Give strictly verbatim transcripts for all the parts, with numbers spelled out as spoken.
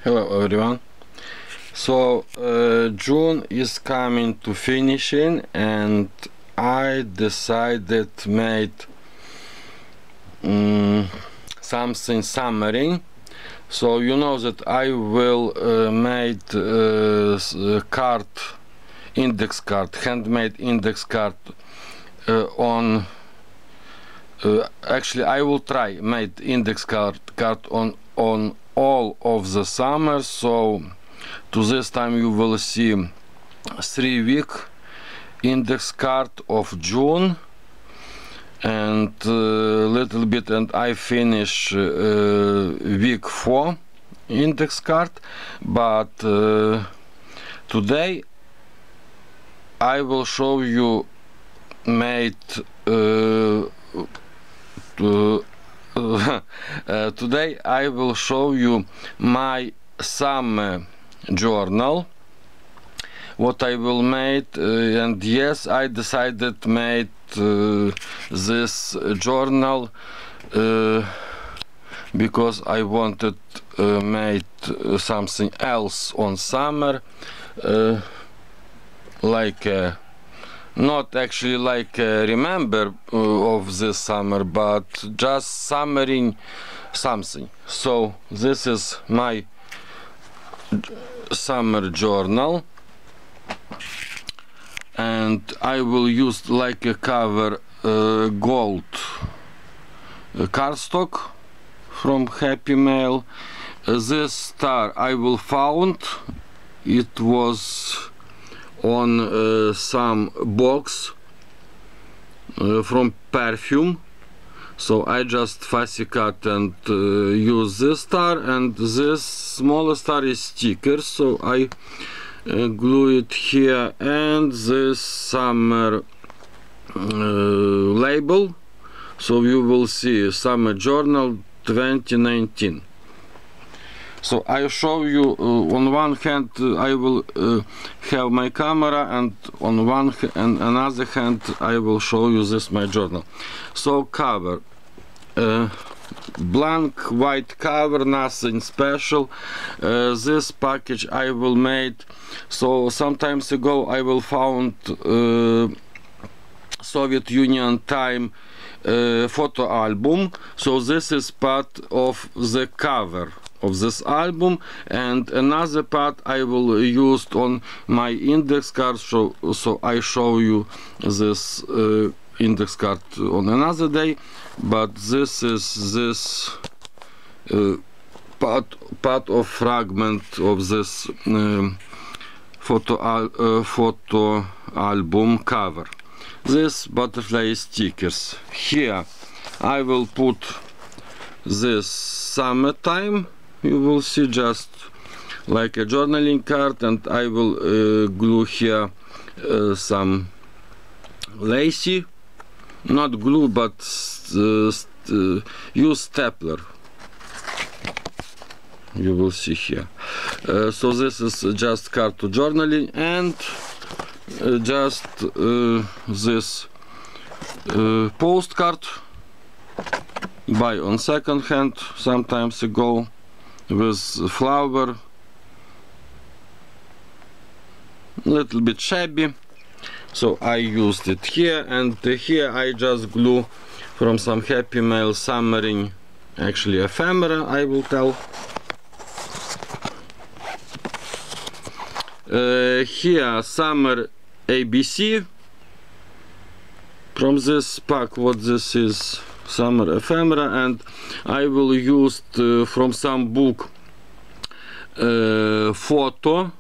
Hello everyone. So uh, June is coming to finishing and I decided made um, something summary. So you know that I will uh, made uh, a card, index card, handmade index card uh, on uh, actually I will try made index card card on on all of the summer. So to this time you will see three week index card of June and a uh, little bit, and I finish uh, week four index card. But uh, today I will show you made uh, to Uh, uh, today I will show you my summer journal, what I will make, uh, and yes, I decided made uh, this journal uh, because I wanted uh, made uh, something else on summer, uh, like uh, not actually like uh, remember uh, of this summer, but just summaring something. So this is my summer journal, and I will use like a cover uh, gold uh, cardstock from Happy Mail. Uh, this star I will found, it was on uh, some box uh, from perfume, so I just fussy cut and uh, use this star, and this smaller star is sticker, so I uh, glue it here, and this summer uh, label, so you will see summer journal twenty nineteen. So I show you uh, on one hand uh, I will uh, have my camera, and on one and another hand I will show you this my journal. So cover, uh, blank white cover, nothing special. Uh, this package I will made. So sometimes ago I will found uh, Soviet Union time uh, photo album. So this is part of the cover of this album, and another part I will use on my index card, so, so I show you this uh, index card on another day. But this is this uh, part part of fragment of this um, photo al uh, photo album cover. This butterfly stickers. Here I will put this summertime. You will see just like a journaling card, and I will uh, glue here uh, some lacy, not glue, but uh, uh, use stapler. You will see here. Uh, so this is just card to journaling, and uh, just uh, this uh, postcard buy on second hand sometimes ago, with flower, little bit shabby, so I used it here, and here I just glue from some Happy Mail summering, actually ephemera I will tell. Uh, here summer A B C from this pack. What this is? Summer ephemera, and I will use uh, from some book uh, photo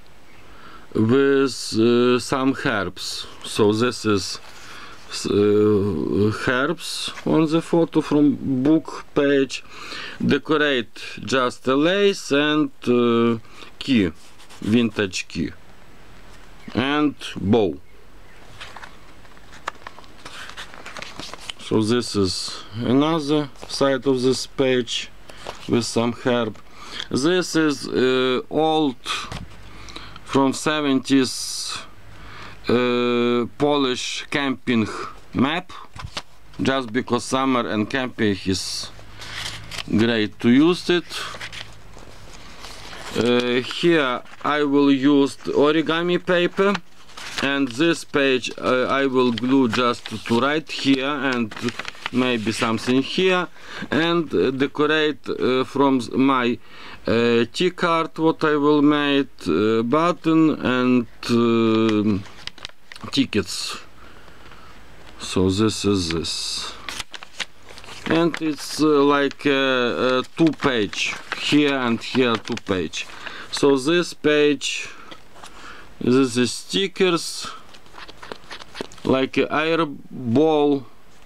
with uh, some herbs. So this is uh, herbs on the photo from book page. Decorate just a lace and uh, key, vintage key, and bow. So this is another side of this page with some herb. This is uh, old from seventies uh, Polish camping map, just because summer and camping is great to use it. Uh, here I will use origami paper, and this page uh, I will glue just to write here and maybe something here, and uh, decorate uh, from my uh, T card what I will make, uh, button and uh, tickets. So this is this, and it's uh, like a, a two page here and here two page. So this page, this is stickers like an air ball.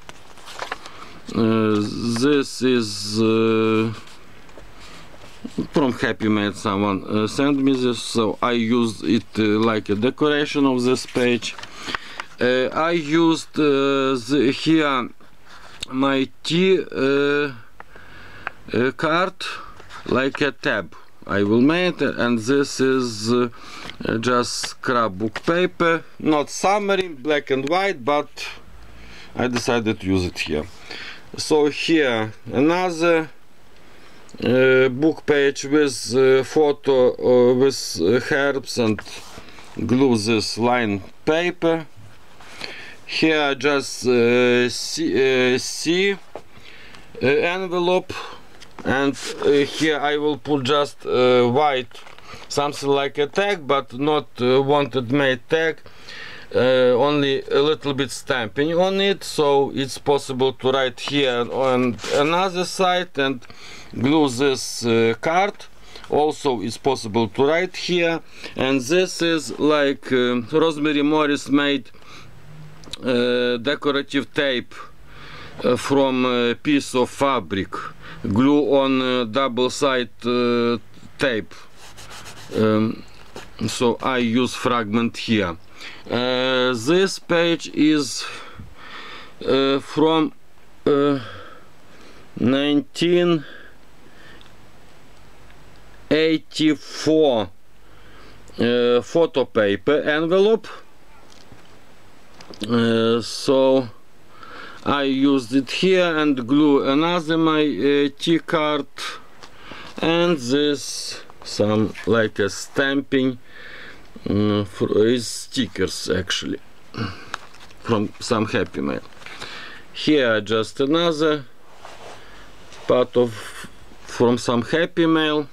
Uh, this is uh, from Happy Mail, someone uh, sent me this, so I used it uh, like a decoration of this page. Uh, I used uh, the, here my T uh, uh, card like a tab I will make it, and this is uh, just scrapbook paper, not summary, black and white, but I decided to use it here. So here another uh, book page with uh, photo uh, with uh, herbs, and glue this line paper. Here just uh, C, uh, C uh, envelope, and uh, here I will put just uh, white, something like a tag, but not uh, wanted made tag. Uh, only a little bit stamping on it, so it's possible to write here on another side and glue this uh, card. Also it's possible to write here, and this is like uh, Rosemary Morris made uh, decorative tape uh, from a piece of fabric, glue on uh, double side uh, tape. Um, so I use fragment here. Uh, this page is uh, from uh, nineteen eighty-four uh, photo paper envelope, uh, so I used it here and glue another my uh, T card, and this some like a stamping uh, for is stickers actually from some Happy Mail. Here just another part of from some Happy Mail.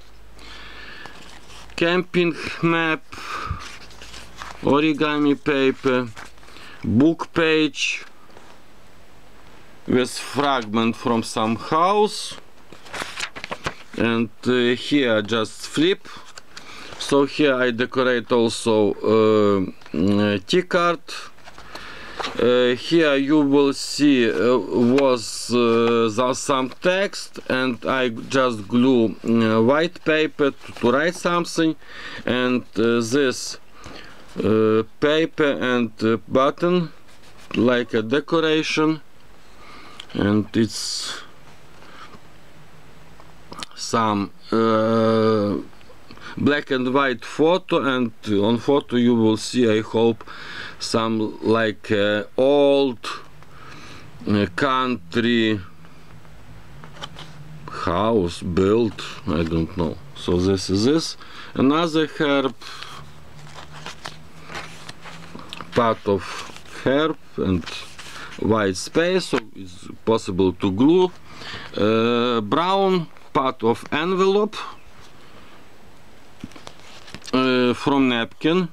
Camping map, origami paper, book page with fragment from some house, and uh, here just flip. So here I decorate also uh, uh, T card. Uh, here you will see uh, was uh, the, some text, and I just glue uh, white paper to, to write something, and uh, this uh, paper and uh, button like a decoration, and it's some uh, black and white photo, and on photo you will see, I hope, some like uh, old uh, country house built, I don't know. So this is this. Another herb, part of herb and white space, so it's possible to glue. Uh, brown part of envelope uh, from napkin.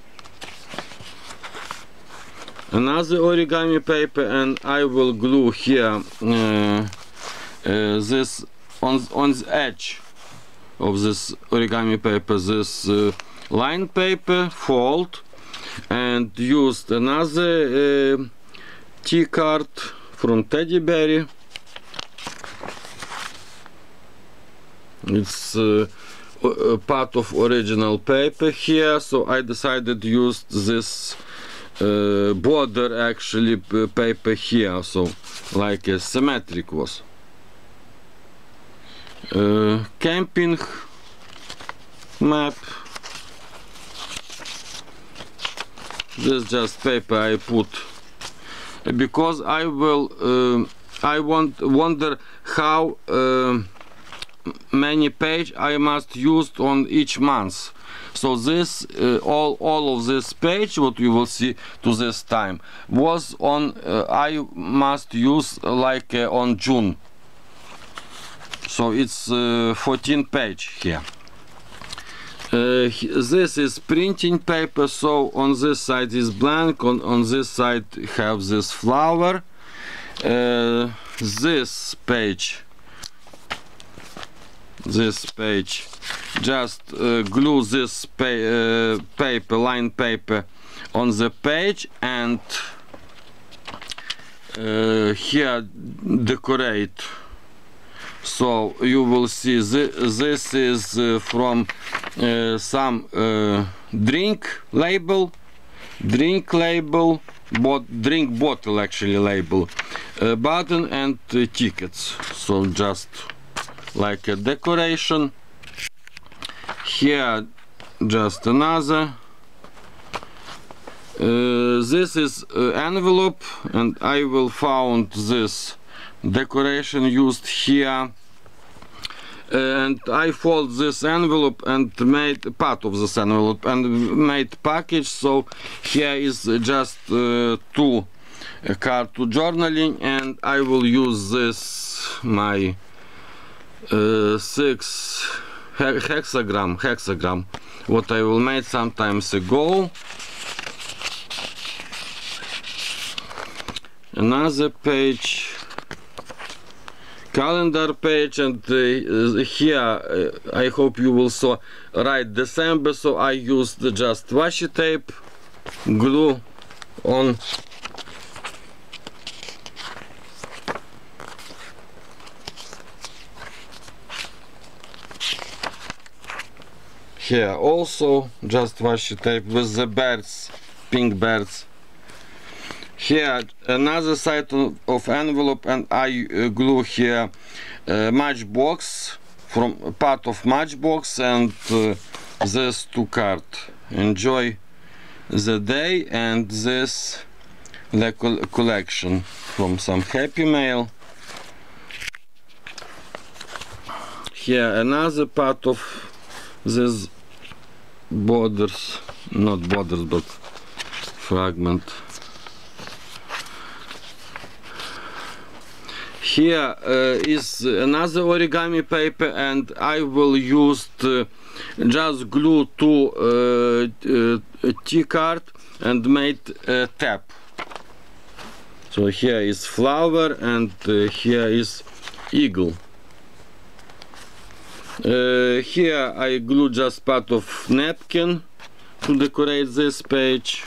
Another origami paper, and I will glue here uh, uh, this on, on the edge of this origami paper, this uh, line paper, fold, and used another uh, T card from Teddy Bear. It's uh, a part of original paper here, so I decided to use this uh, border actually paper here, so like a symmetric was. Uh, camping map. This just paper I put because I will uh, I want wonder how uh, many page I must use on each month. So this uh, all all of this page what you will see to this time was on uh, I must use uh, like uh, on June. So it's uh, fourteen page here. Uh, this is printing paper, so on this side is blank, on, on this side have this flower. Uh, this page this page just uh, glue this pa uh, paper, line paper on the page, and uh, here decorate. So you will see th this is uh, from uh, some uh, drink label, drink label, bot drink bottle actually label, uh, button and uh, tickets. So just like a decoration. Here just another. Uh, this is uh, envelope, and I will found this decoration used here, and I fold this envelope and made part of this envelope and made package. So here is just uh, two uh, card to journaling, and I will use this my uh, six he hexagram hexagram what I will made sometimes ago. Another page, calendar page, and uh, here uh, I hope you will saw write December, so I used just washi tape, glue on. Here also just washi tape with the birds, pink birds. Here another side of envelope, and I uh, glue here uh, matchbox, from part of matchbox, and uh, this two card. Enjoy the day, and this the col collection from some Happy Mail. Here another part of this borders, not borders but fragment. Here uh, is another origami paper, and I will use uh, just glue to uh, uh, T card and made a tab. So here is flower, and uh, here is eagle. Uh, here I glue just part of napkin to decorate this page.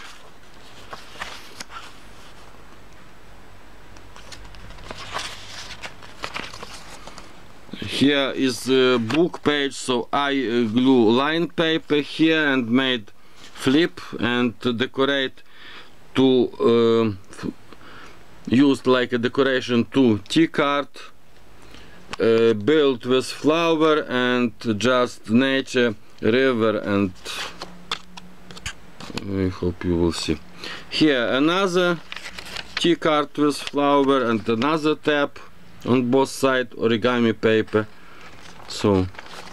Here is the book page, so I uh, glue line paper here and made flip and to decorate to uh, used like a decoration to T card, uh, built with flower and just nature, river, and I hope you will see. Here another T card with flower and another tab on both sides, origami paper. So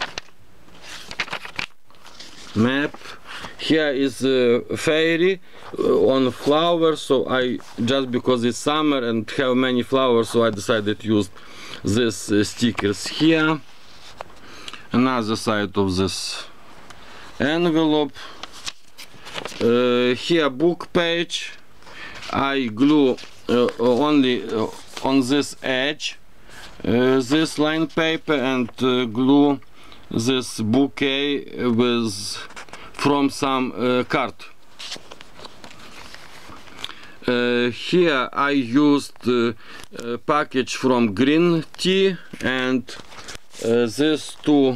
map. Here is a uh, fairy uh, on flower, so I just because it's summer and have many flowers, so I decided to use this uh, stickers here. Another side of this envelope. Uh, here book page. I glue uh, only uh, on this edge uh, this line paper and uh, glue this bouquet with from some uh, card. Uh, here I used uh, a package from green tea and uh, these two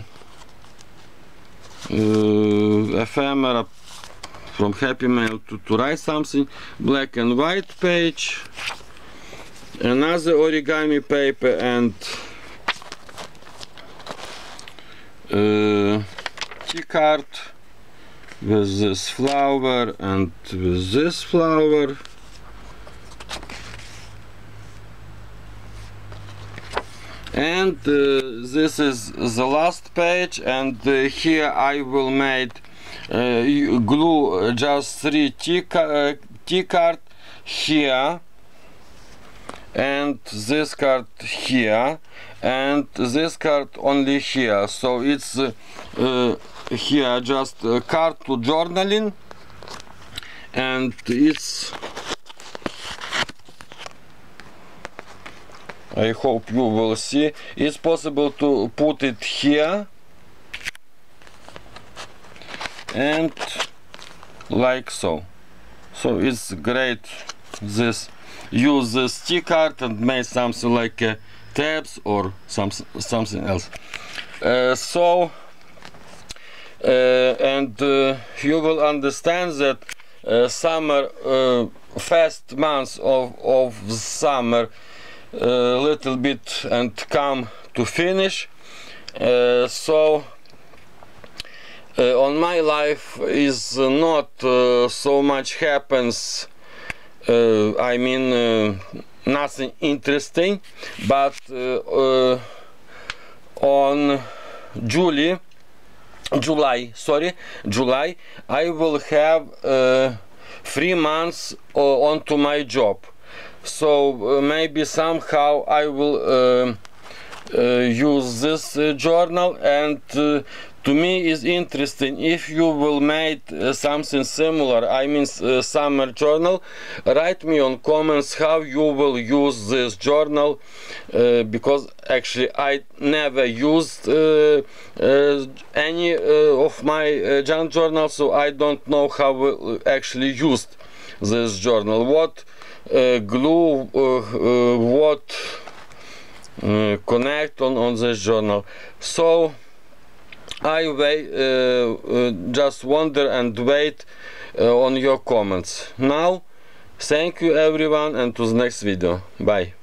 uh, ephemera from Happy Mail to, to write something. Black and white page, another origami paper, and uh, key card with this flower and with this flower. And uh, this is the last page, and uh, here I will make uh, glue just three T, uh, T card here, and this card here, and this card only here. So it's uh, uh, here just a card to journaling, and it's, I hope you will see, it's possible to put it here and like so. So it's great, this use this T card and make something like uh, tabs or some, something else. Uh, so uh, and uh, you will understand that uh, summer, uh, first months of, of summer a uh, little bit and come to finish. Uh, so uh, on my life is not uh, so much happens, uh, I mean uh, nothing interesting, but uh, uh, on July July sorry July I will have uh, three months uh, onto my job. So uh, maybe somehow I will uh, uh, use this uh, journal, and uh, to me is interesting if you will make uh, something similar, I mean uh, summer journal. Write me on comments how you will use this journal, uh, because actually I never used uh, uh, any uh, of my uh, junk journals, so I don't know how we actually used this journal. What Uh, glue, uh, uh, what uh, connect on, on this journal. So I wait, uh, uh, just wonder and wait uh, on your comments. Now, thank you everyone, and to the next video. Bye.